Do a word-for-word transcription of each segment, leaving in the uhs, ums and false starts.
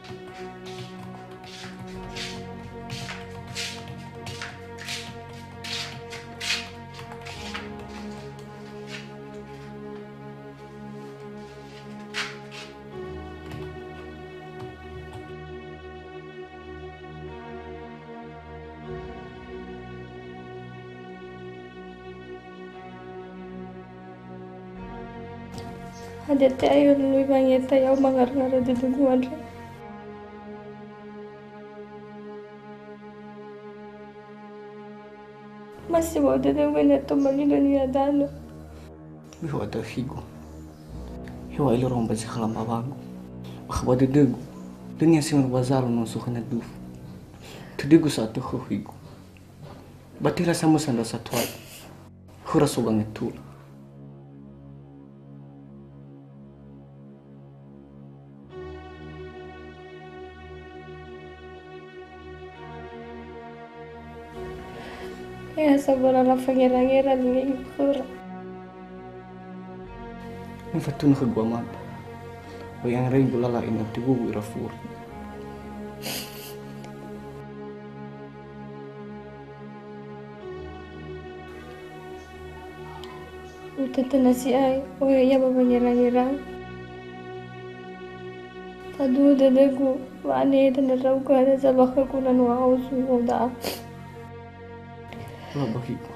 Ada teh ayo dulu bangeta ya mangar ngara duduguan. Masih mau duduguan ya tomali dunia dano. Biwa ada higo. Hiwa ilo romba si kalam abangu. Bakaba dudugu. Dunia simur bazalo no sukhana duf. Tudugu satu ho higo. Batira samu sanda satu ay. Hura sogang etula. Ya sabar ala pangeran-pangeran ni hura. Mifatun ke gua mata. Bayang rai bulala ina tibu irafur. Utata nasi ay, oh ya ba pangeran-pangeran. Tadu dadagu, wane dan rauka ada zalaka kunan wa ausu oda. Lah bagiku.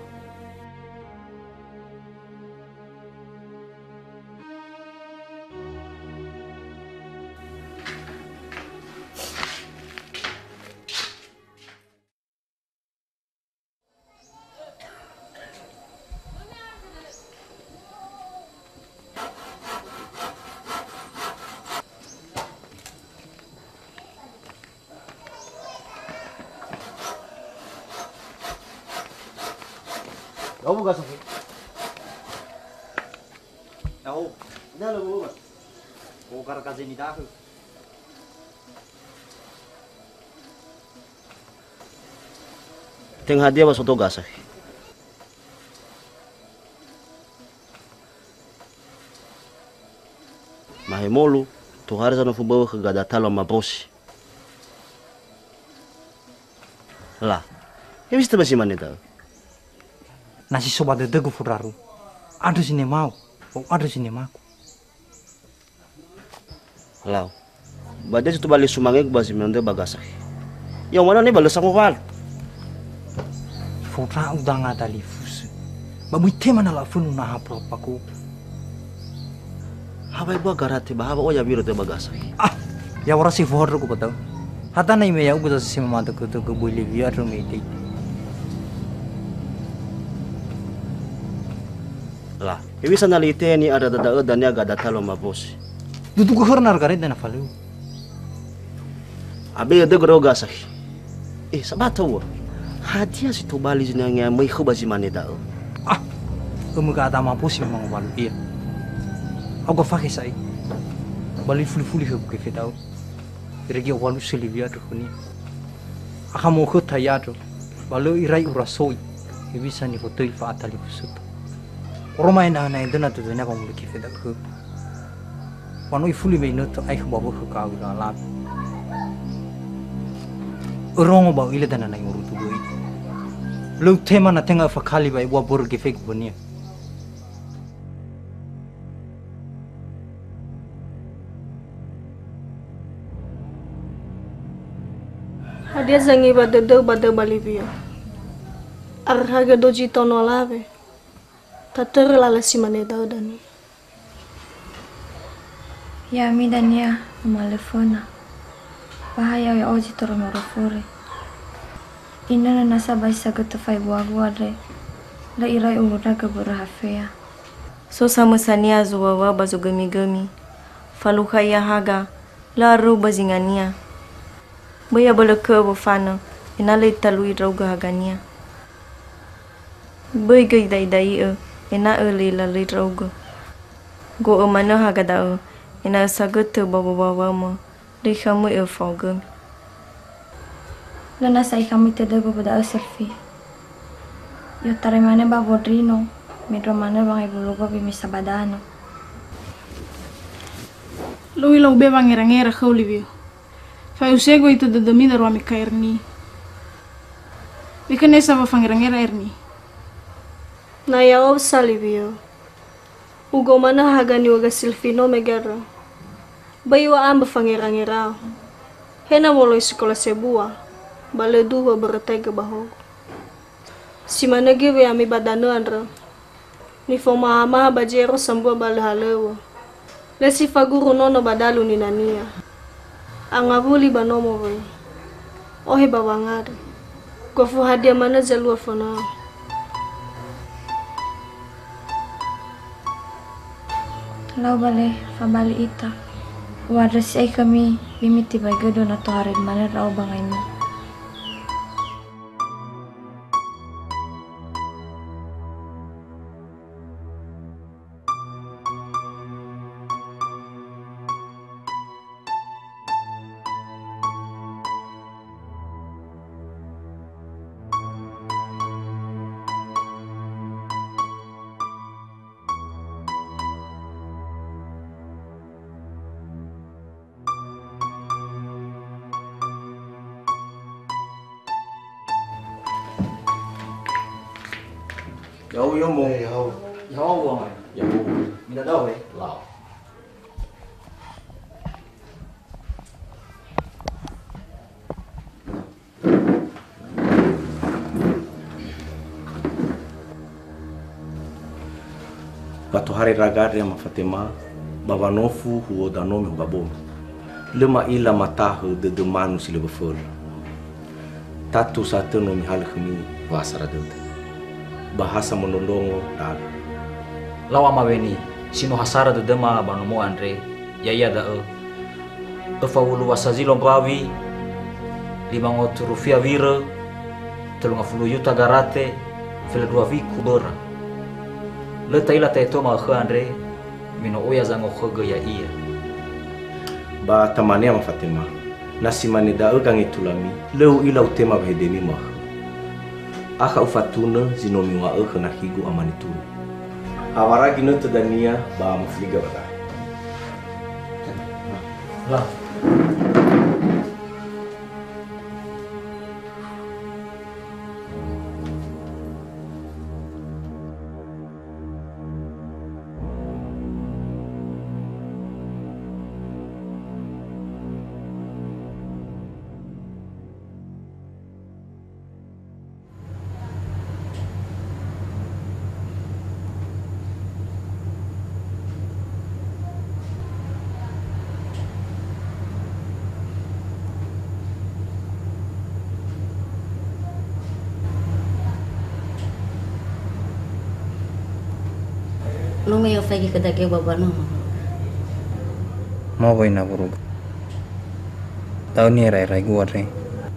Kamu gak sakit? Aku, ini lo gue mas. Mau karena kasih ni dah. Tengah dia masuk tugas. Mahemolu, tu harus anu fubawa ke gada talon mabosi. Lah, ya bisa masih mana tahu? Nasi soba de degu furaru. Ada sini mau, oh ada sini mau. Lau, badai itu balik sumangai ke basi menande bagasak. Yang mana nih balas aku wal? Fura udah nggak ada lifus. Babu itu mana lah funu nah apa aku? Habai buat garati bahwa oh ya biru te bagasak. Ah, ya orang si fura aku betul. Hata nih me ya aku tuh si mama tuh tuh ke boleh biar rumit. Lah, bisa nalite ni ada dada dan ya gada talo mabos. Duduk ke hornar garet dan falu. Abe de groga sak. Eh, sabat tahu. Hadia si to bali jinanya mai khuba jimane da. Ah, kamu gak ada mampu sih memang balu iya. Aku fakir saya. Bali fuli-fuli ke ke fitau. Regi walu selivia tu ni. Aka mau ke tayar. Balu irai urasoi. Bisa ni foto ifa atali fusut. Orang main anak itu nanti tu ni apa mula kifat aku. Wanu ifuli main itu ayah bawa ke kau dalam. Orang bawa ile dan anak urut tu goi. Lu tema na tengah fakali bayi buat bor kifat punya. Hadia zangi pada do pada Bolivia. Arhaga doji tono lave. Tatar lala si mane daw dani. Ya mi dania umalefona. Bahaya ya oji toro morofore. Ina na nasa baisa gata fai buagua re. La irai umurna gabura hafea. So sama sania zuwawa bazo gami-gami. Faluka ya haga. La ru bazingania. Baya bala ke wafana. Ina le talui rauga hagania. Bai gai dai dai e. Ina early la late rogo. Go a mana hagada ina sagut to baba baba mo. Di kamu e fogum. Lana sai kami tidak pada selfie. Yo tare mana ba bodrino. Medro mana bang ibu lupa bimisa badano. Lui lau be bang era ngera kau livio. Fai usego itu dedemi da ruami ka Erni. Bika nesa va fangerangera Erni. Na ya o salivio. Ugo mana hagani waga Silvino megara. Bayi wa amba fangerangera. Hena molo sekolah sebua. Bale dua bertega bahogo. Si mana give ami badano andra. Ni foma ama bajero sambua bale halewa. Lesi faguru nono badalu ni nania. Angabuli banomo we. Ohe bawangada. Kwa fu hadia mana zalua fona. Lau bale fabali ita. Wadas ay kami bimiti bay gado na to harid mana rao bangay mo. Yo yo mo. Yo. Yo wong. Yo. Mina daw eh. Lao. Batu hari ragare ma Fatima baba nofu huo da nome babom. Lema ila matahu de de manu sile befol. Tatu satu nomi hal kami wasara dente. Bahasa menondongo dan lawa maweni sino hasara de dema banomo Andre yaya da e efa wulu wasazilo bawi lima ngotu rufia vira telunga fulu yuta garate fele dua viku bora le taila te toma khe Andre mino oya zango khoga ya iya ba tamania ma Fatima nasi mani da e gangi tulami leu ila utema bahedemi mah aka ufatuna zinomi wa e kana higu amani tu awaragi no tadania ba mafliga bata lah no me yo fagi kada ke baba no Mau boy na burug. Tahu ni rai rai gua rai.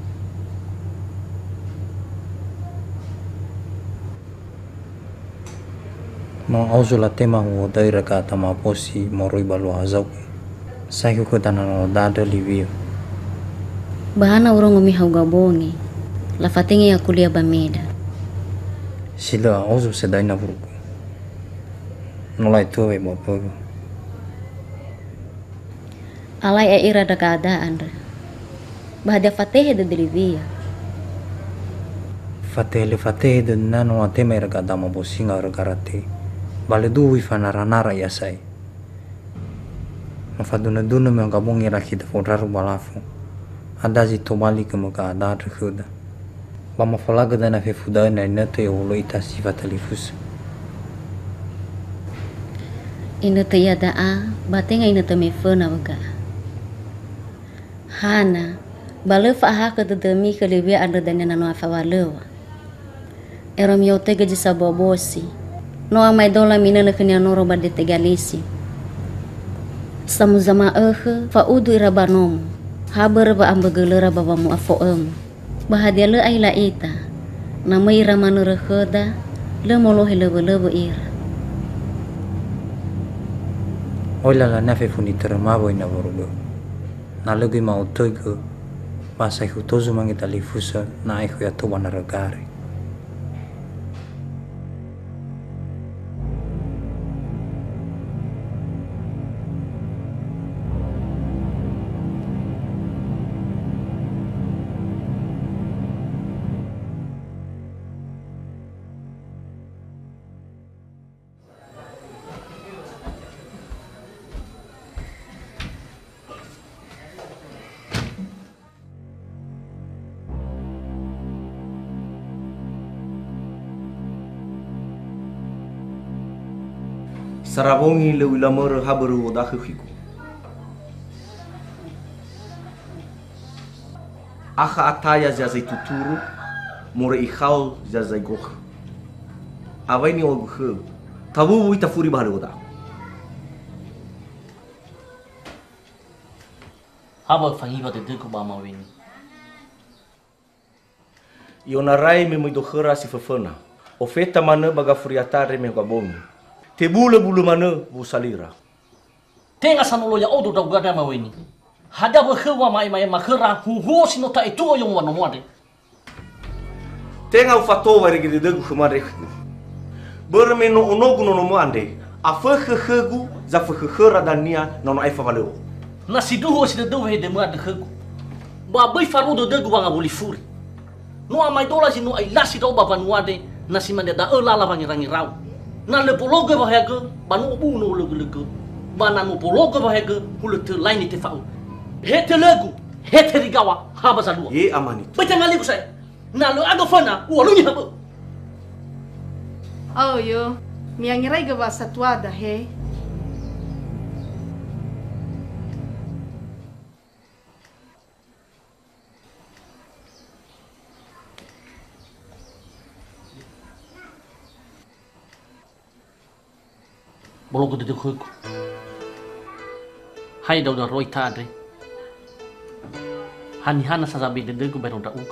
Mau ausula tema huo daira ka tama posi moroi balu hazau. Sai ku kutana no dada livio. bahana urong umi hauga bongi la fatingi ya kulia bameda Sila auzu sedai na burug. Nolai tuwe mo pogo. alai e ira da keadaan bahada fatehe de delivia Fatele fatele de nano atema ira ka tama posi nga karate. Bale duwi fanara nara ya sai. Mafaduna duna me ngabong ira kita foraru balafu. Ada zi tobali ke muka ada rekhuda. Ba mafalaga dana fe fuda na nete ulo ita sifat alifus. ina te ya daa batenga ina te me fona waga hana bale fa ha ka de mi ke lebe anda dana nano afa walewa eram yo te gaji sabobosi no amai dola mina na kenya noro ba de tegalisi samu zama eh fa udu ira banom haber ba ambegelera baba mu afo em bahadia le aila ita nama ira manure khoda le molo hele lebe ira Oila la nafe funi termabo ina borugo. Na lagi mau toigo. Pasai hutozu mangi talifusa na aihu ya toba na ragare. Sarabongi le wilamor habaru odaku hiku. Aka ataya zazai tuturu, mure ikhau zazai gokh. Awai ni ogh, tabu wita furi baharu oda. Haba fangiba de deku ba maweni. Iona rai me muito khara si fafana. Ofeta mana baga furiatare me gabomi. Te bula bulu mana bu salira. Tenga sanolo ya odo da gada maweni. Hada ba khwa mai mai makhara hu ho sino ta itu yo wano moade. Tenga ufato wa rigi de degu khumare. Berme no onogu no mo ande. Afa khegu za fa khara dania no no ai fa valeu. Nasi duho si de do he de ma de khegu. Ba bai faru do degu wa ngabuli furi. No amai dola si no ai lasi do ba vanuade nasi mande da elala bangirangi rau. Na le pologa ba hega ba no bu no le le ba na no pologa ba hega hulu te laini te fau. He te legu, he te rigawa ha ba salua. Ye amani. Ba tanga liku sai. Na lo ado fana u lu ni haba. Oh yo, miangirai ga ba satuada he. Bologo de deku. Hai da da roi tadre. Hani hana sa zabe de deku baru da uk.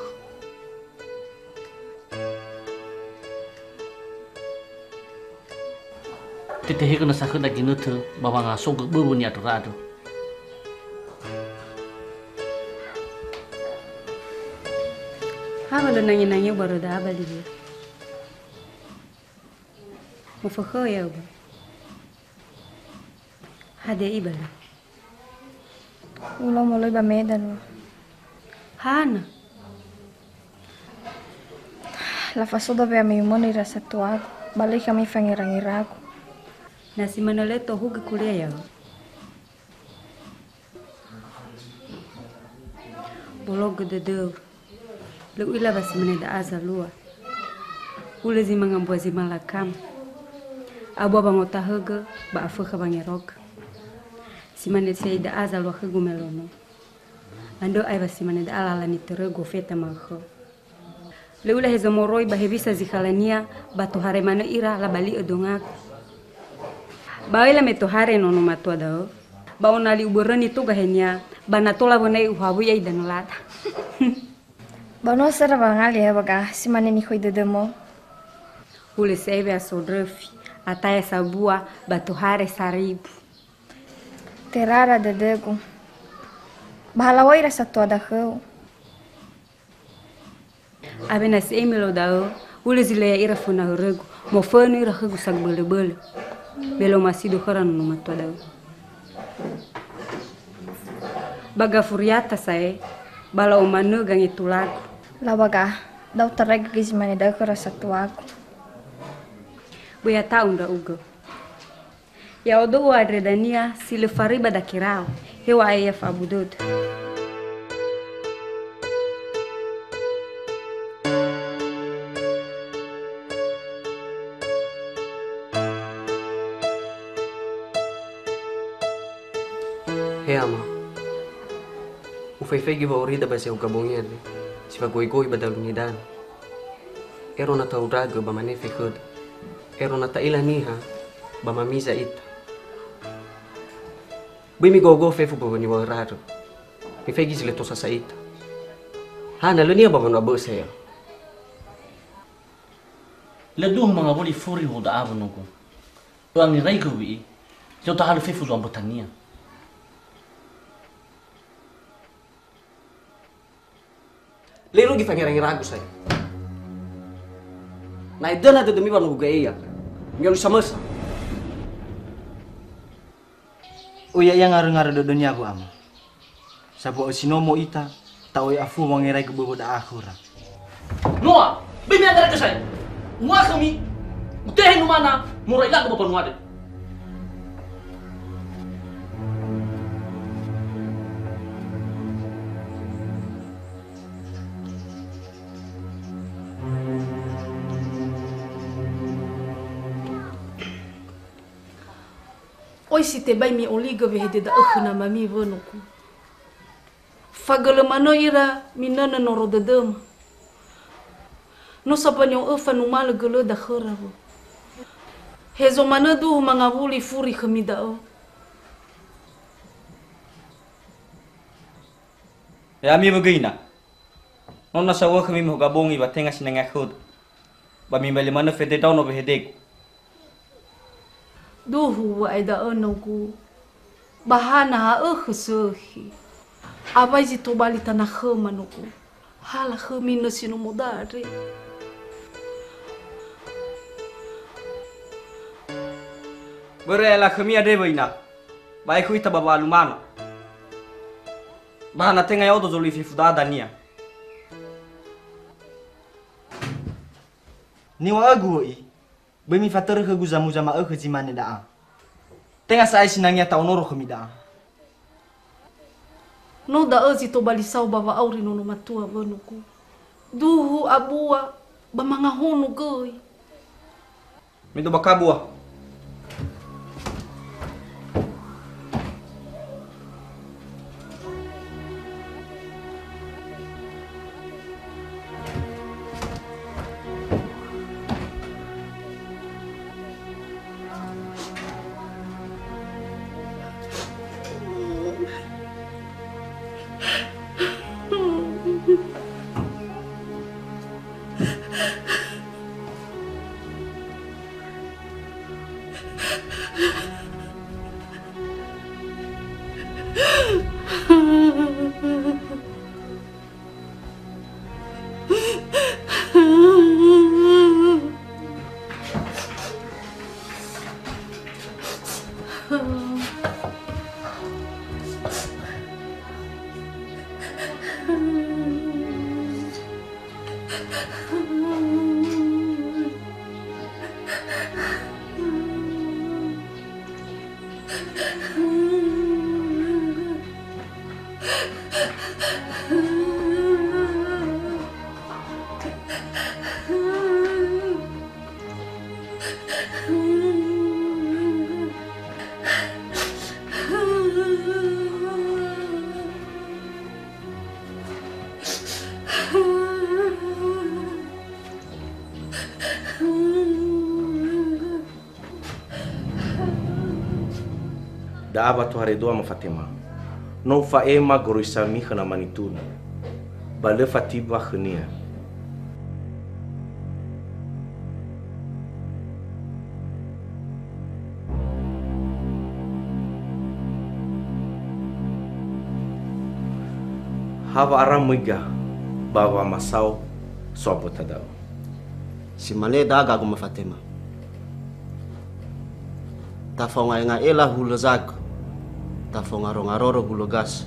Tete hega na sakha da ginutu baba nga sogo bubu ni aturado. Haba da nanyi nanyi baru da abali dia. Mufakho ya ba. Hade ibala. Ulo mulai ba medan. Hana. La fasoda be mi moni rasa tuago. Balik kami fangirangirago. Nasi manoleto huga kulia ya. Bologo de deu. Lu ila basi meneda azalua. Ule zima ngambua zima lakam. Abu abang otahaga ba afuka bangeroga. Simane sei da azal wa khgu melono. Ando ai basi mane da ala ni terego feta makho. Leula hezo moroi ba hebisa zikhalania ba to hare mane ira la bali odonga. Ba ila me to hare no no matwa da. Ba onali uborani to gahenya bana tola bonai uhabu yai dan lata. Bano sara bangali ya baga simane ni khoi demo. Ule sebe asodrefi ataya sabua ba to hare saribu. Terara de degu. Bahalawai rasa tua da kheu. Abena se emelo da ule zile ira funa regu. Mo fano ira khegu sak bele bele. Belo masido khara no matwa da. Baga furiata sae bala o manu gangi tulago. La baga dau tereg gizmane da rasa tuago. Buya tahu nda ugo. Ya odo wa adredania sile fariba da kirao. Hewa aya fa abudud. He ama. Ufai-fai giba orida basi ugabongnya de. Sifa goi-goi badalunidan. Ero na taudaga ba manefe khud. Ero na taila niha ba mamiza ita. Bui mi gogo fefu ba ni wararo. Mi fegi zile to sa ita. Hana lo ni ba na bo saya. Le duh mga boli furi ho da ava nuku. Tuang rai ko wi. Jo ta halu fefu zon botania. Lelo gi fangira ragu saya. Na idana de demi ba no gaya. Ngelu samasa. Uya yang ngaru-ngaru do dunia aku ama. Sabu osinomo ita tau afu mangerai ke bobo da akhura. Noa, bimi agara ke saya. Wa kami utehe no mana murai la ko panu ade. Oi si te bai mi oliga ve hede da akhna mami vonuku. Fagala mano ira minana no rodadama. No sapanyo ufa no mal gala da kharabo. Hezo mana du mangabuli furi khamida o. Ya mi begina. Nona sawa kami mo gabongi ba tenga sinanga khud. Ba mi bali mana fede daw no behedek. Duhu wa aida onogu. Bahana ha ukhusuhi. Abai ji to bali tanah khamanuku. Hala khamina sino modare. Berela kami ada baina. Baik kui tababalu mana. Bahana tenga yodo zoli fi fudada nia. Ni wa agu i. Bemi fatar ke guzamu zama e khizimane daa. Tenga sai sinangnya ta onoro kami daa. No da ozi to bali sau bava auri no matua vonuku. Duhu abua ba manga honu goi. Mi do bakabua. Da aba tu hari doa ma Fatima. Non fa ema goroisa mi khana manituna. Bale Fatima khania. Hava aram muiga bawa masau sopo tadau. Si mane da gagu ma Fatima. Ta fonga nga ela hula zak. Ta fonga ronga roro hula gas.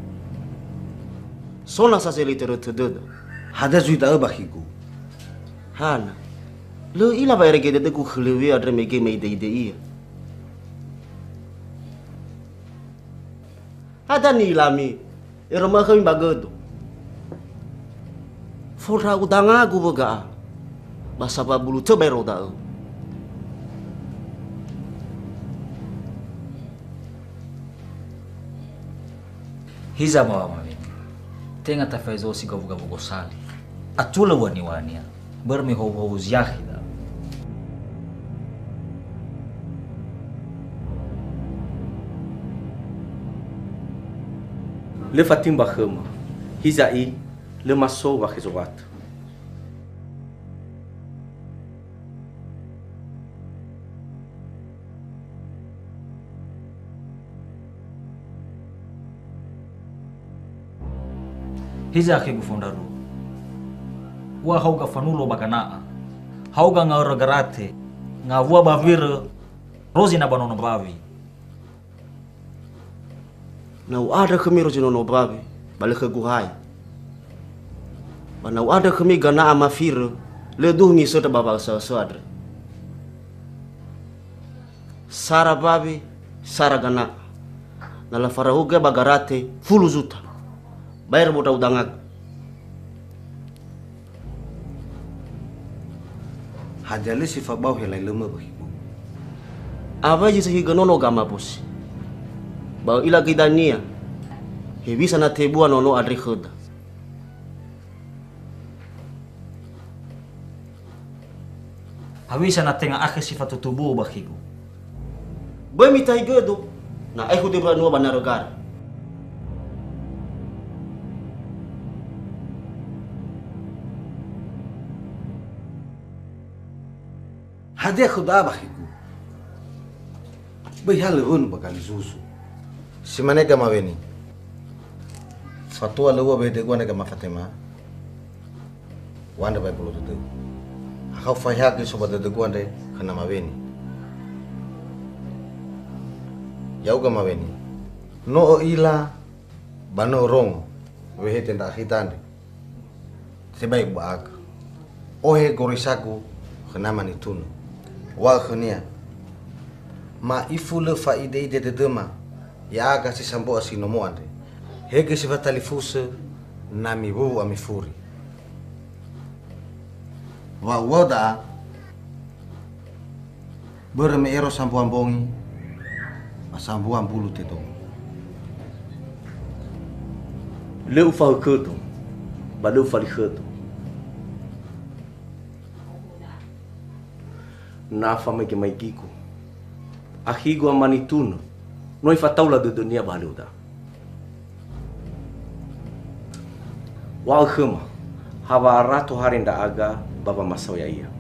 Sona sa selitero tududa. Hada zuida abahigu. Hana. Lo ila ba erege de ku khlewi adre mege me de de ia. Hada ni lami. Irma kami bagado. Fora udanga gu boga. Basa ba bulu tebero da. Hiza mawa mami. Tenga ta faizo si gavu gavu gosali. Atula wani wania. Bermi ho ho ziyahida. Le Fatima khama. Hiza i le maso wa khizwat. Hiza ke gufondaru. Wa hauga fanulo baganaa. Hauga ngaura garate. Ngavua bavira. Rozi na banono bavi. Na ada kami rozi no bavi. Balik ke guhai. Bana ada kami gana amafir. Le duh mi sota baba sa sadre. Sara babi, sara gana. Na la farahuga bagarate fulu zuta. Bayar boda udangag. Hajale si fabau helai lema bahibu. Aba ji sehiga nono gama bosi. Ba ila gidania. He bisa na tebua nono adri khuda. Hawisa na tenga akhe sifatu tubuh bakiku. Boy mitai gedo na ai hude bra no banaragar. Hade khuda bakiku. Boy halun bakal zuzu. Simane kama weni. Fatua lewa bede gua nega Fatima. Wanda bay puluh tu. Akau fayha ke sobat de gua nde kana maweni. Yau ga maweni. No ila bano rong wehe tenda khitande. Sebaik baak. Ohe gorisaku kana manitun. Wa khania. Ma ifu le faide de de dema. Ya aga si sambo asinomo ande. Hege si vatalifusa na mibu amifuri. Wa wada berme ero sambuan bongi asambuan bulu teto. Leu fa keto. Ba leu fa keto. Na fa me ke mai kiku. Ahigo amanituno. Noi fa taula de dunia baluda. Wal khema hawa ratu harinda aga baba masau ya iya.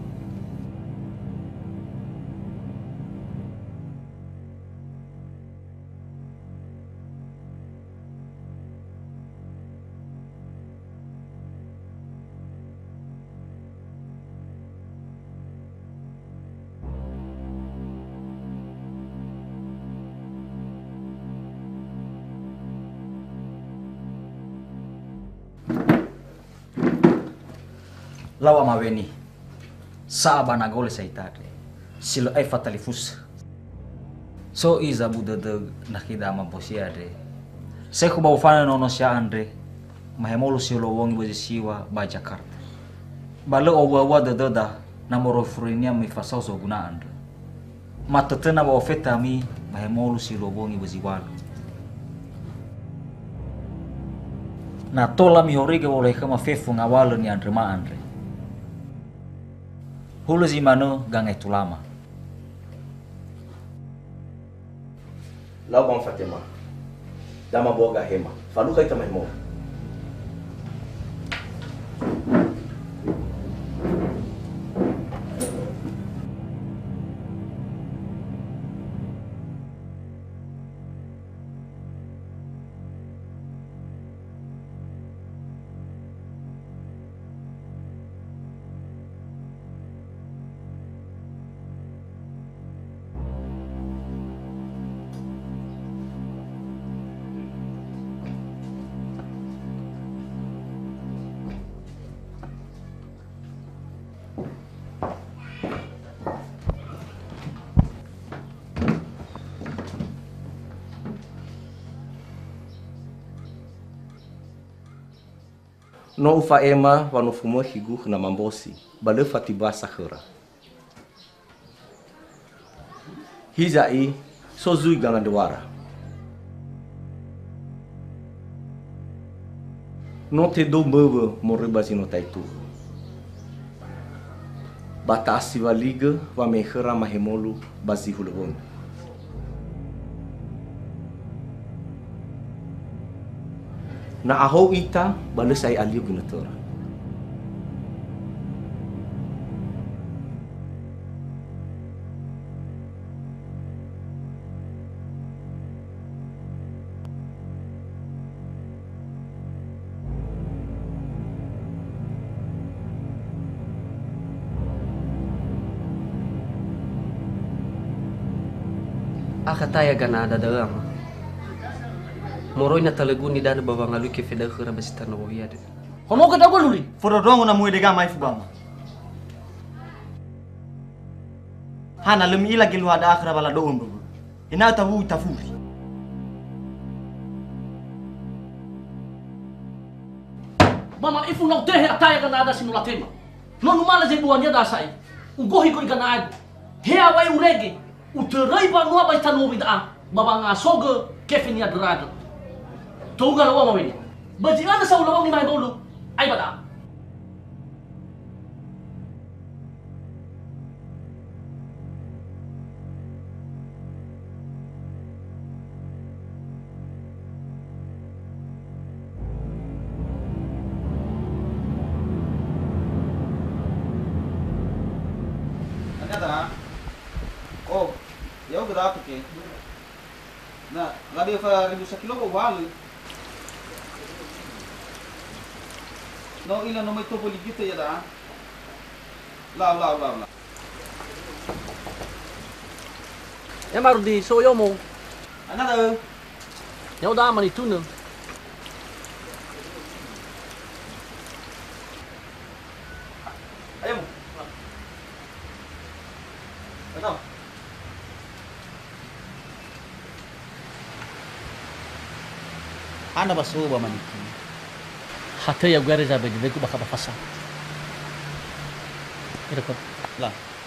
Lawa maweni saaba na gole saitade silo ai fatalifus so iza budede nakida maposiade seku ba ufana nono sia andre mahemolo silo wongi boje siwa ba Jakarta balo owa wa deda namoro furinia mi fasau so guna andre matatena ba ofeta mi mahemolo silo wongi boje walu na tola mi horige woleh kama fefu ngawalo ni andre ma andre hulu zimano gangai tulama. Lau bang Fatima. Dama boga hema. Falu kai tamai mo. No ufa ema wano fumo higu na mambosi bale fatiba sakhura. Hizai so zui gangan dewara. No te do move moribasi no taitu. Batasi waliga wa mehera mahemolu basi hulubon. Na aho ita balas ay aliyo ginatora. Akataya ganada dalam. Moroi na talagu ni dana bawa ngalu ke feda khura basita no wiade. Hono ka dago luli. Foro dongo na muede ga mai fugama. Hana lemi ila gilu ada akhra bala do umbu. Ina ta hu tafuri. Mama ifu no tehe ataya ganada sinula tema. No numala je buanya dasai. Ugohi ko ganada. He awai urege. Uterai pa nua ba tanu bida baba nga soga Kevin ya derada. Tunga lawa ma ini. Baji ada sa ulawang ni mai dulu. Ai bada. Ternyata, oh, ya udah dapat ke. Nah, nggak dia fa ribu sekilo kok balik. No ilan no may tubo ligito ya da. La la la la. Ya maru di soyo mo. Ano daw? Ya udah aman itu no. Ayo mo. Ano? Ano ba suba man ito? Hata ya gare zabe de ku baka bafasa. Ira ko. La.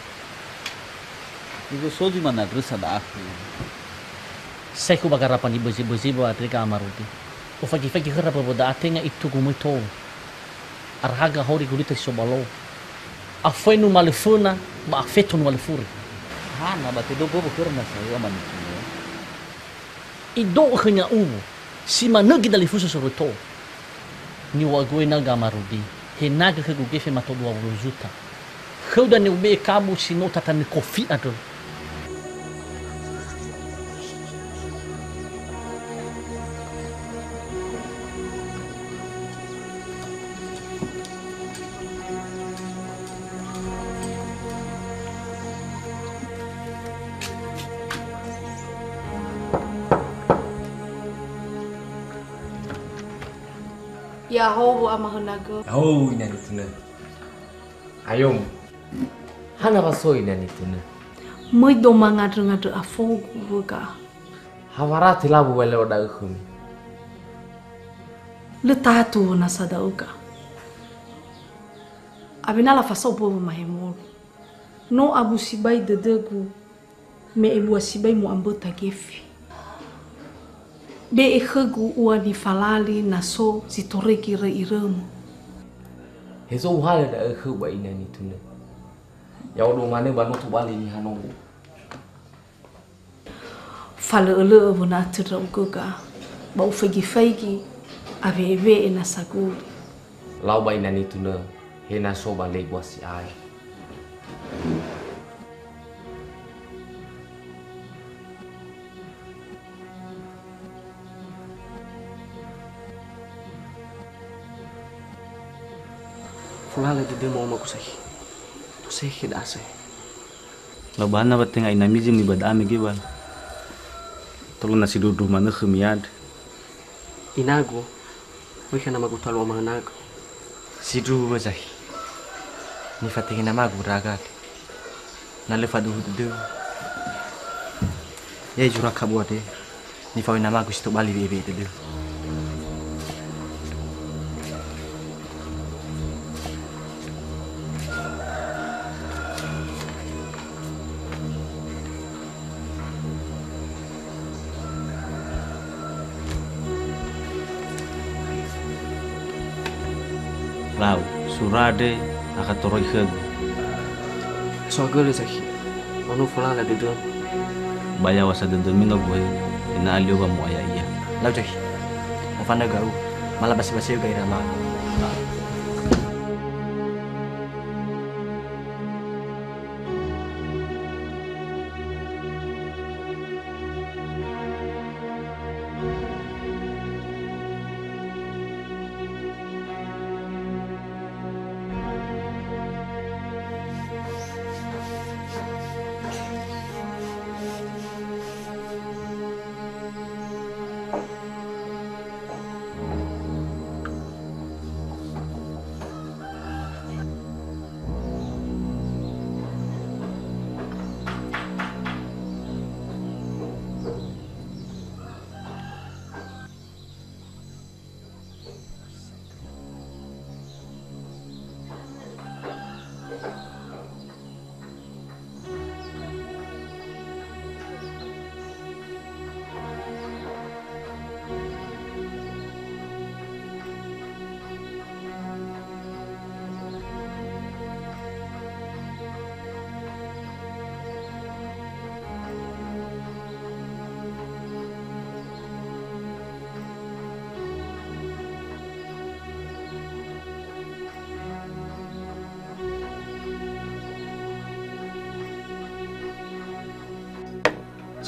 Ibu soji mana grusa da aku. Sai ku baka rapan ibu zibu zibu atrika amaruti. O faki faki hara bo da atenga itu ku muito. Arhaga hori gulita sobalo. Afai no malefuna, ma afeto no malefuri. Hana ba te do bo kurna sa yo man ito. Ido khanya ubu. Si managi dali fuso soruto. Ni wagoe na gamarudi. He naga ke gugefe matodo wa juta. Khauda ni ube kabu sino tata ni kofi ado. Ya ho ama hanaga. Oh, ina nituna. Ayom. Hana baso ina nituna. Moi do manga dranga de afogu buga. Hawara tilabu wale oda khumi. Le tatu na sada uga. Abina la faso bo mahemol. No abu sibai de degu. Me ebu sibai mu ambota gefi. Be e khegu ua ni falali na so zitoreki re iremu. Hezo uhala da khu ba ina ni tuna. Ya odo mane ba no tubali ni hanongo. Fala ele ebu na tira ugoga. Ba ufegi fegi ave eve na saguli. Lau ba ina ni tuna. He na so ba le si ai. Fulala de demo ma kusai. To sai hida sai. Labana batenga ina miji mi badame gibal. Tolo na sidudu mana khmiad. Inago. Wika na magutalo wa manago. Sidu bazai. Ni fatihi na magu ragat. Na lefa du du. Ye jura kabwade. Ni fawi na magu situ bali bebe du. Lau, surade akan toroi khegu. So gole zaki. Ono fulala de dum. Baya wasa de dum no boy. Ina alio ba mo aya iya. Lau zaki. Mafana gau. Malah basi-basi ga irama.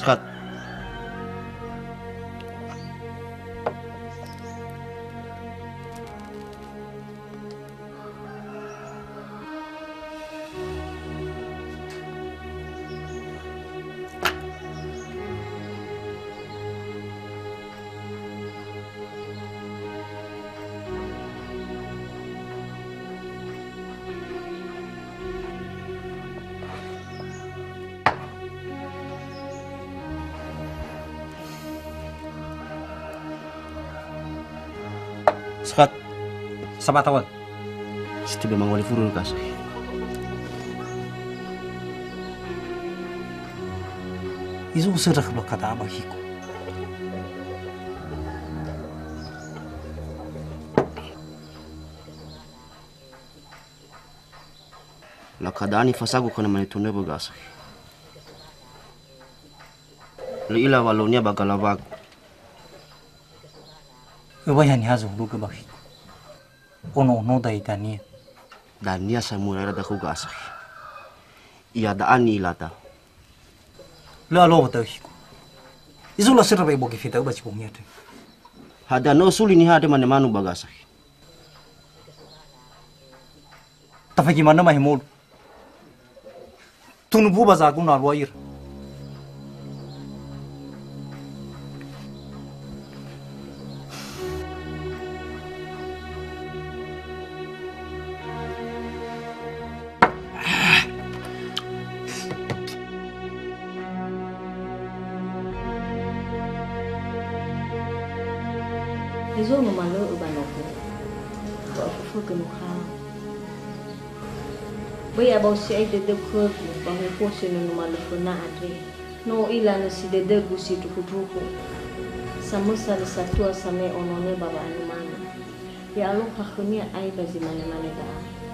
Sekat. Sekat. Sama tawal. Siti memang wali furu kasih. Isu serah lo kata abah hiku. La kadani fasagu kana manitune bagasa. Lo ila walonya bagalabag. Ebayani hazo lu ke bakhi. Ono no dai dania. Dania samura da ku gasa. Iya da ani lata. La lo bata hiku. Isu la sirra bai bogi fita bachi bomiate. Hada no suli ni hade mane manu bagasa. Tafaki mana mai mol. Tunu bu bazagu na roir. Izo no malo ubanoku. Ba fu ke no kha. Bai abau si ai de de ko ba ho ko se no malo fu na adre. No ila no si de de gu si tu tu ko. Samusa le satua same onone baba anumana. Ya lo khakhnia ai ba zi mane mane da.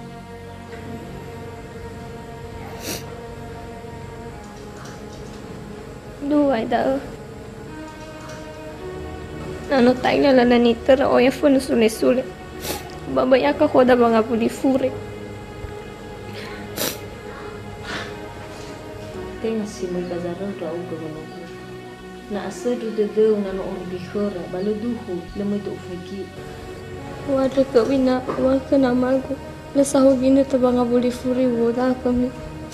Dua da. Nano tagna la nanitera o ya funu sule sule. Baba yaka koda banga pudi fure. Tenga si mo bazaro do au gono. Na asedu de de una no orbi khora balu duhu le mo do feki. Wada ka wina wa kana mago. Le saho gine to banga pudi fure woda kami.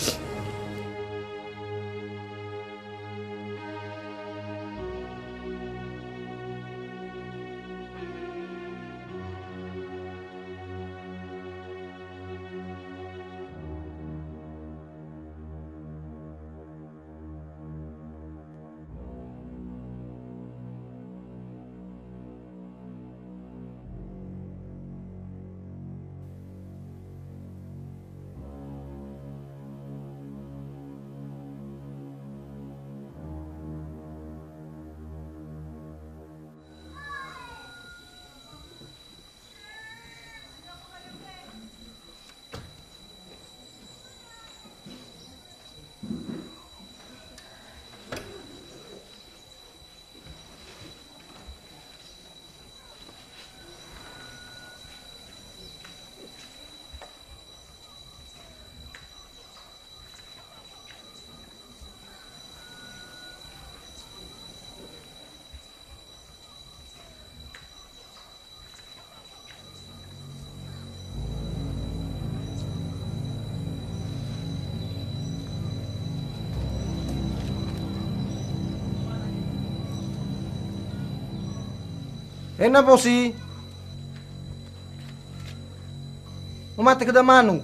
Ena bosi. Umate ke damanu.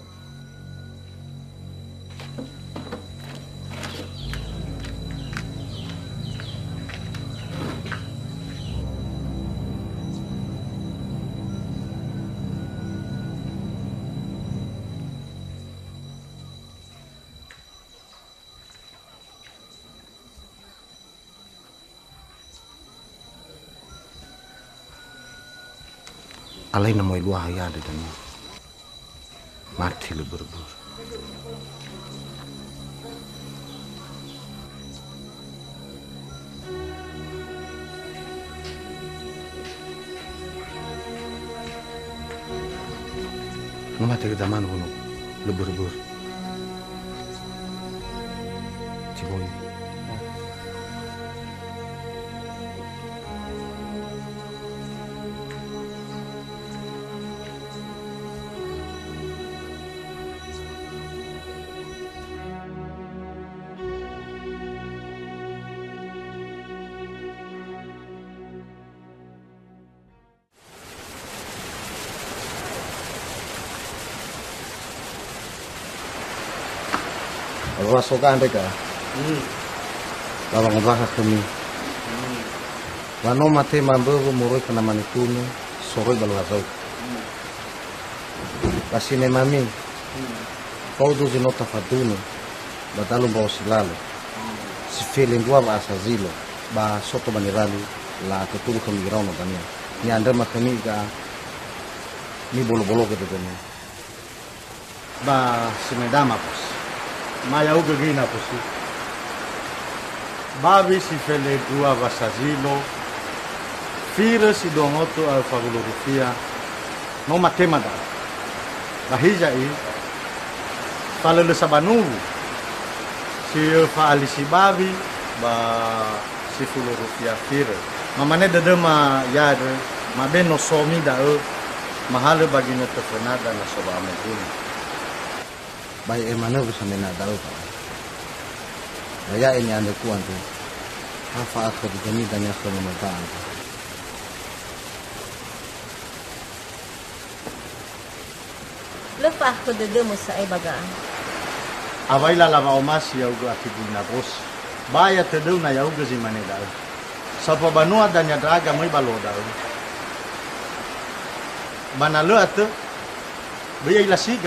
Alai na mo ilua haya de dani. Mati le berbur. Mati ke zaman kuno le berbur. Ciboy. rasokan mereka. Bawang baka kami. Wano mate mambo muroi kana manitunu soroi balu hazau. Pasine mami. Kau do zinota fadunu. Batalu bawa silalo. Si feeling gua ba asazilo. Ba soto banirali la tuturu kami girau no tania. Ni anda makami ka ni bolo-bolo gitu kan. Ba simedama pos. Maya uga gina posi. Babi si fele gua basazilo. Fira si dongoto al fagulu rufia. No matemada. Bahija i. Fala le sabanu. Si fa ali si babi ba si fulu rufia fira. Mamane dede ma yade ma beno somi da e mahale bagina tepenada na soba ameguni. Baik emana bisa mena dalu pa. Raya ini anda kuan tu. Hafa aku di sini tanya ke memetaan. Lepas ko dede mo sa ibagaan. Abaila lama omas ya uga akibuna bos. Baya tedeu na ya uga zimane dalu. Sapa banua danya draga mai balo dalu. Banalo atu. Baya ilasiga.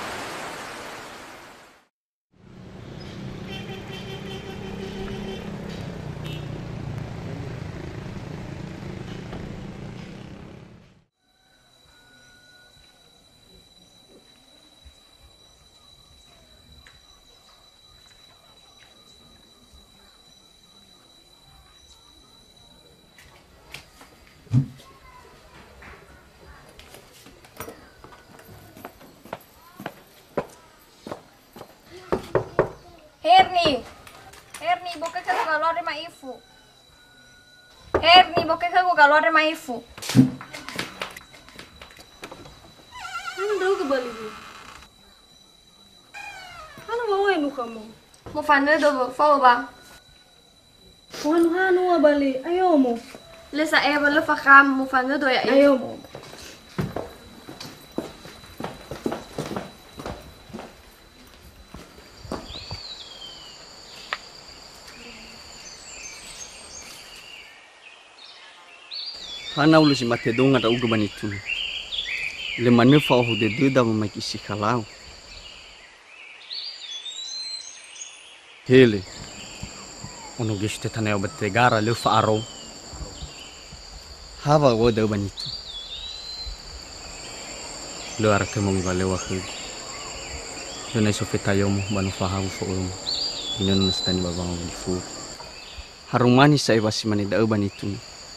Herni, Herni, boke ka keluar de maifu. Herni, boke ka keluar de maifu. Ano daw ka bali mo? Ano ba way no kamo? Mo fana do fo ba? Ano hano wa bali? Ayaw mo. Lesa e ba fa kam mo fana do ya. Ayaw mo. Hana ulu si mate donga da uga banitu. Le mane fa ho de duda ma mai kisi khalau. Hele. Ono geste tane o betegara le fa aro. Hava wo da banitu. Lo arke mo ngale wa khu. Lo nei so feta yomo banu fa ha fo um. Ino no stani babang di fu. Harumani sai basi mane da banitu.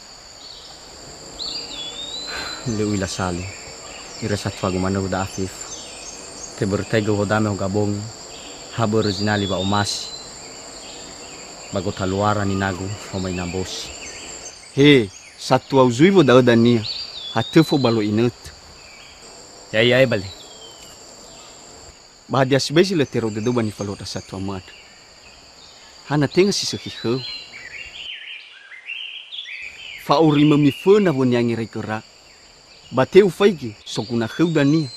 Lewi la sali ira satwa gumana uda afif te bertega hodame o gabong habo originali ba omasi bago taluara ni nagu o mai na bosi he satwa uzuivo da odania hatefo balo inut ya ya bale bahadia sibesi le tero de dobani falota satwa mad hana tenga si sehiho fa urima mi fona wonyangi rekera bateu faiki sokuna khudania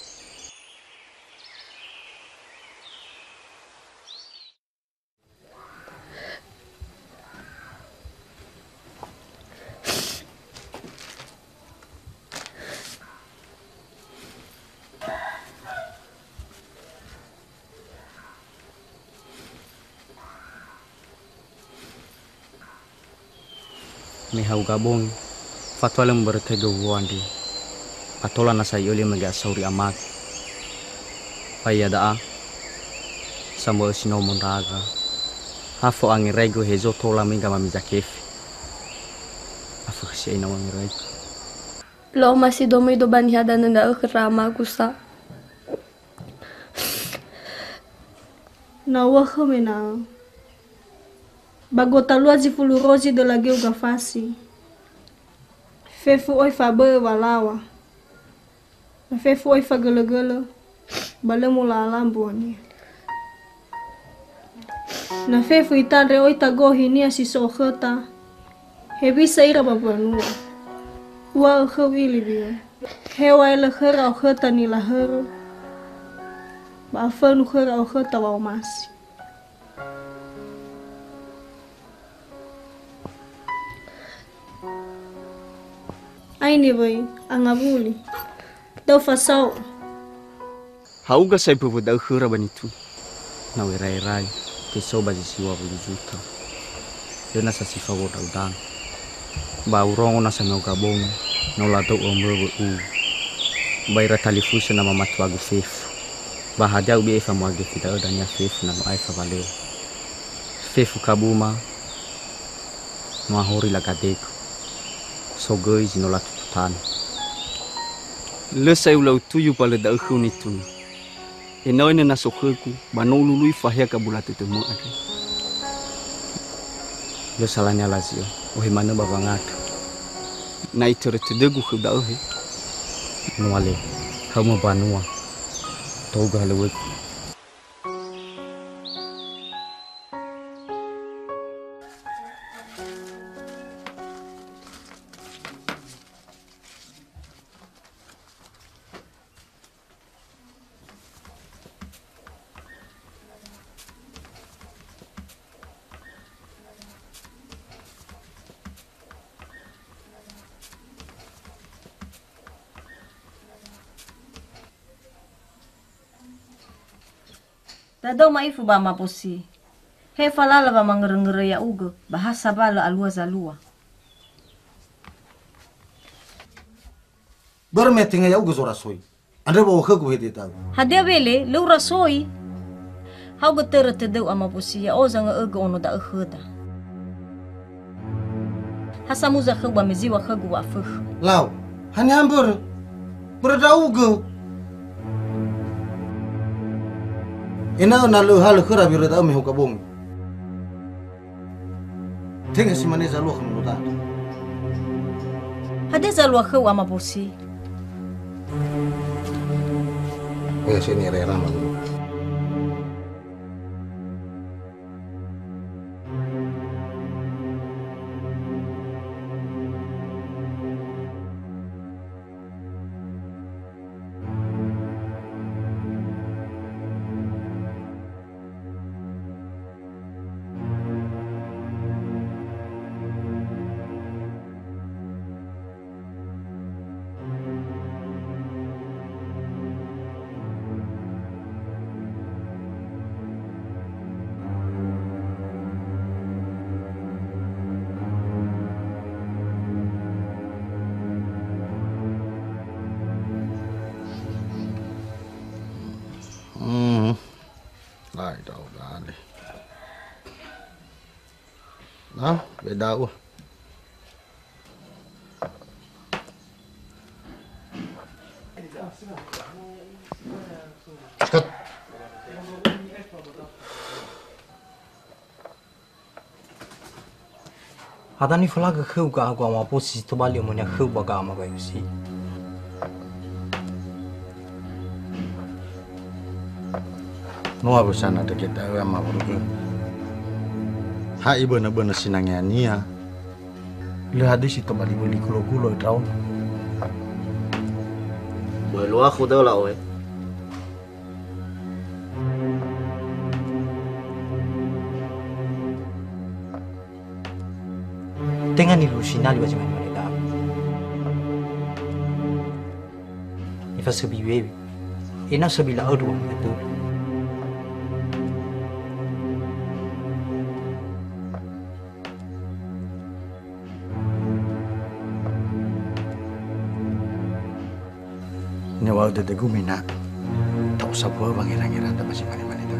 mi hau gabong fatwa lem bertega wandi atola na sa yoli mega sauri amak paya daa sambo sino monraga hafo ang rego hezo tola mega mamiza kefi afu kasi ina wang rego Lo masih domi do bani hada nanda kerama kusa. Nawa khamena bagota luazi fulurozi de lagi uga fasi fefu oi fabe walawa fefu oi fagele-gele bale mula alamboni na fefu itandre oi tago hini asiso khata hebi saira babanua wa khawili biya hewa ele khara khata ni la hero ba fanu khara khata wa masi Aini boy, angabuli. Daw fasaw. Hauga sai pupu dau khura banitu. Na wirai rai, ke soba jisiwa bulu juta. Dena sa sifa wo dau dan. Ba urong na sa ngabong, no lato omro u. Baira talifusa na mamatwagu fefu. Ba hadia ubi efa mwage kita odanya fefu na no aifa valeu. Fefu kabuma. No ahori la kadeko. So gois no la tututana. Le sai ulau tuyu pale da khuni tun. E noine na sokheku ba no lului fahia ka bulate te mo ade. Yo salanya lazio. Ohe mana ba bangat. Na itere te degu khuda ohe. No ale. Hama banua. Toga halewe. Dadau maifu ba maposi. He falala ba mangerengere ya ugo. Bahasa bala alua zalua. Bermetinga ya ugo zora soi. Anda bawa ke gue dia tahu. Hadia bele lu rasoi. Hau go tere te deu ama posi ya o zanga ego ono da khada. Hasa muza khwa meziwa khagu wa fuh. Lau, hanya ambur. Berda ugo. Ina na lu hal khura bi rada mi hukabong. Tenga si mane zalu khum luta. Hadia zalu khwa ama posi. Ya sini rera malu. Lại đầu ra đi. Đó, về đâu? Cất. Hadani falaga kheu ka agwa ma posi to bali mo nya kheu baga ma ga yusi. No abu sana de kita ama buruk. Ha ibu na bana sinangnya nia. Le hadis itu bali bali kulo kulo tau. Boleh aku dah lah, weh. Tenga ni rusinali baca main mana dah. Ifa sebi wewe. Ina sebi la adu itu. Nyawa udah degu mina. Tak usah buat bangira-ngira tak masih mana-mana dah.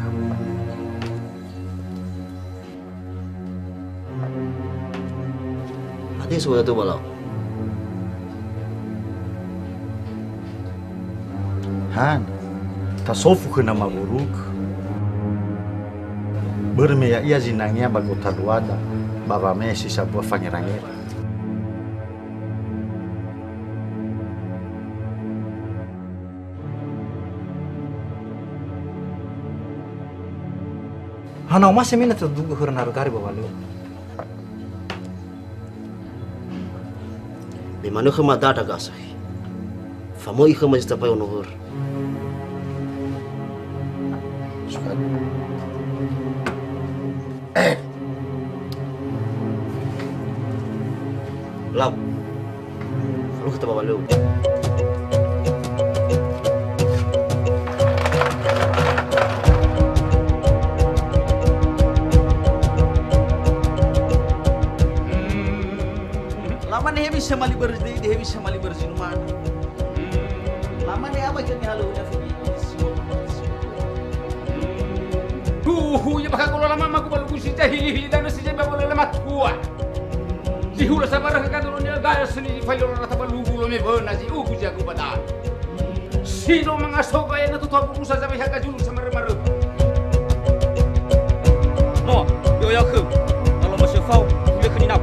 Hati semua itu balau. Han, tasofu kena maburuk. Bermeya ia zinangnya bago taluada. Baba Messi sabuah pangerangira. Hana mas semina tu duga hurna rugari bawalu. Di mana kemana ada gasah? Famoy kemana kita pakai onohur. Sekali. Lam. lu kita bawa lu. Lama nih bisa mali berdi, dia bisa mali berzinu mana? Lama nih apa jadi halu udah fikir. Duh, ya bakal kalau lama aku baru kusi jahili dan si jeba boleh lama tua. Si hula sabar ke kantor dia gaya seni failo rata balu bulo me bona si uku jago badan. Si do mangasok gaya na tutu aku musa sampai haka julu sama remar. No, yo ya ke. Kalau masih fau, dia keninap.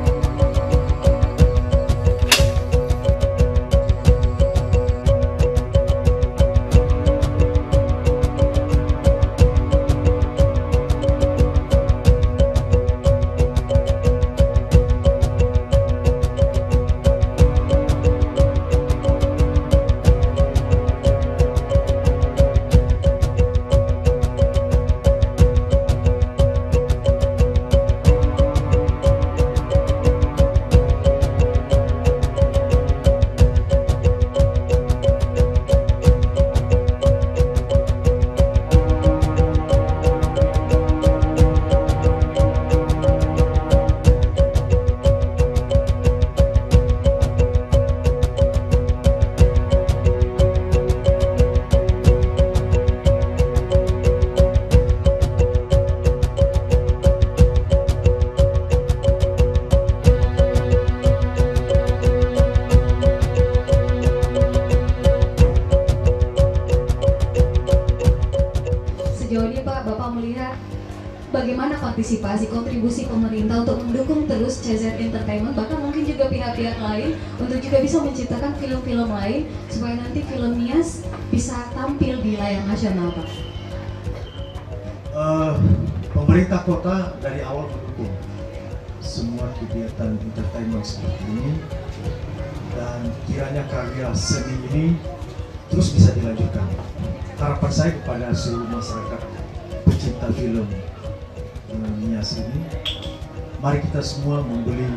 Bagaimana partisipasi kontribusi pemerintah untuk mendukung terus C Z Entertainment, bahkan mungkin juga pihak-pihak lain untuk juga bisa menciptakan film-film lain supaya nanti film Nias bisa tampil di layar nasional, Pak? Uh, pemerintah kota dari awal mendukung semua kegiatan entertainment seperti ini, dan kiranya karya seni ini terus bisa dilanjutkan. Harapan saya kepada seluruh masyarakat pecinta film Nias ini, mari kita semua membeli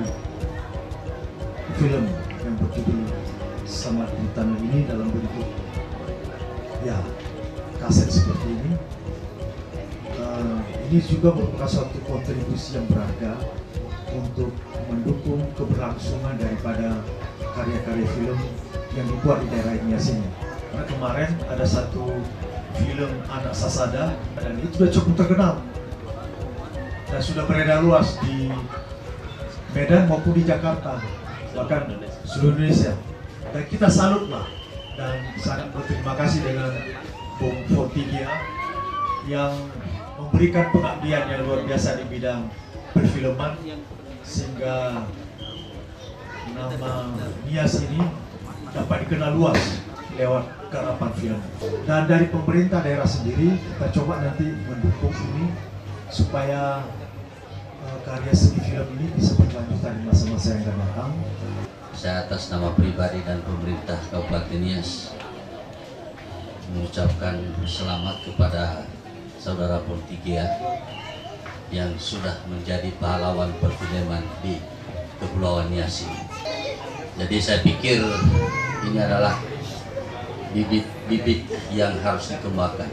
film yang berjudul Selamat di Tanah Ini dalam bentuk ya kaset seperti ini. Uh, ini juga merupakan suatu kontribusi yang berharga untuk mendukung keberlangsungan daripada karya-karya film yang dibuat di daerah Nias ini. Karena kemarin ada satu film Anak Sasada dan itu sudah cukup terkenal dan sudah beredar luas di Medan maupun di Jakarta, bahkan seluruh Indonesia. Dan kita salutlah dan sangat berterima kasih dengan Bung Fortigia yang memberikan pengabdian yang luar biasa di bidang perfilman sehingga nama Nias ini dapat dikenal luas lewat garapan film. Dan dari pemerintah daerah sendiri kita coba nanti mendukung ini supaya uh, karya seni film ini bisa berlanjutan di masa-masa yang akan datang. Saya atas nama pribadi dan pemerintah Kabupaten Nias mengucapkan selamat kepada Saudara Fortigia yang sudah menjadi pahlawan perfilman di Kepulauan Nias ini. Jadi saya pikir ini adalah bibit-bibit yang harus dikembangkan.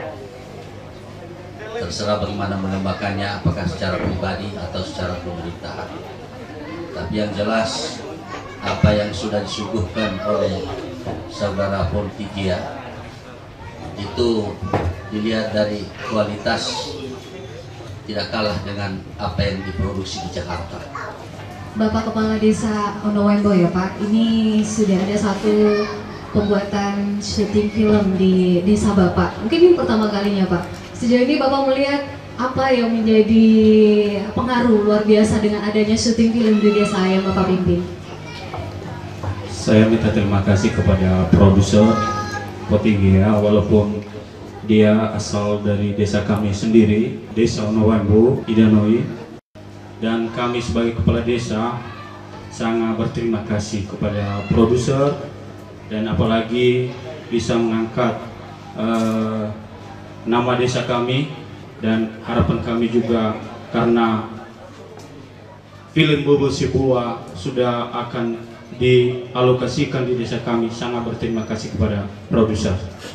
Terserah bagaimana mengembangkannya, apakah secara pribadi atau secara pemerintahan. Tapi yang jelas apa yang sudah disuguhkan oleh Saudara Fortigia itu dilihat dari kualitas tidak kalah dengan apa yang diproduksi di Jakarta. Bapak Kepala Desa Onowembo ya Pak, ini sudah ada satu pembuatan syuting film di desa Bapak. Mungkin ini pertama kalinya Pak. Sejauh ini Bapak melihat apa yang menjadi pengaruh luar biasa dengan adanya syuting film di desa yang Bapak pimpin? Saya minta terima kasih kepada produser Fortigia, walaupun dia asal dari desa kami sendiri, Desa Onowembo, Idanoi, dan kami sebagai kepala desa sangat berterima kasih kepada produser dan apalagi bisa mengangkat uh, nama desa kami, dan harapan kami juga karena film Bobo Sebuah sudah akan dialokasikan di desa kami. Sangat berterima kasih kepada produser.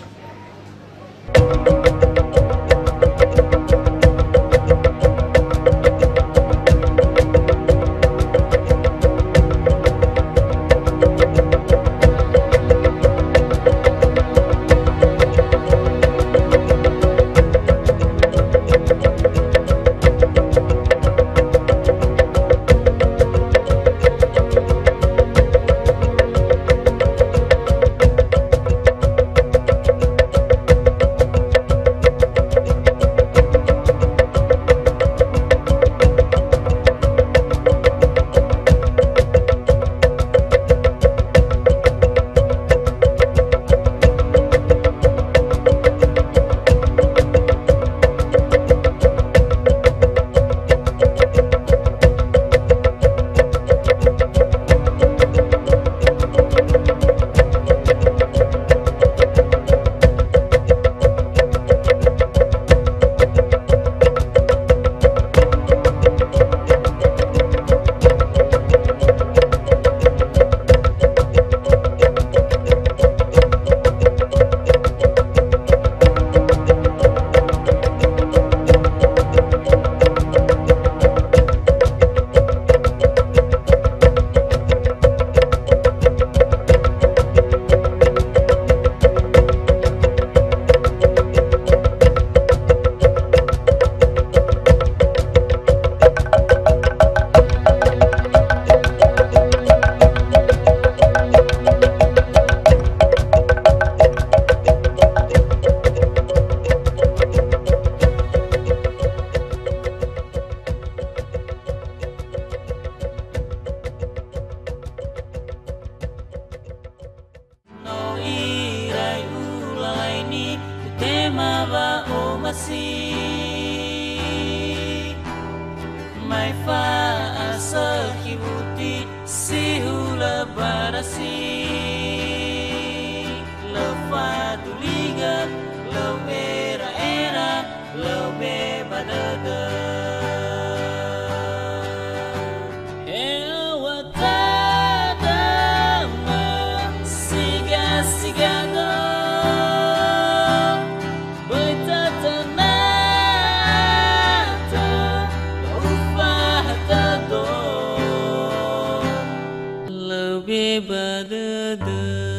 Mai fa asal kibuti si hula barasi lefa tuliga lo era era lo be badada lebih badada.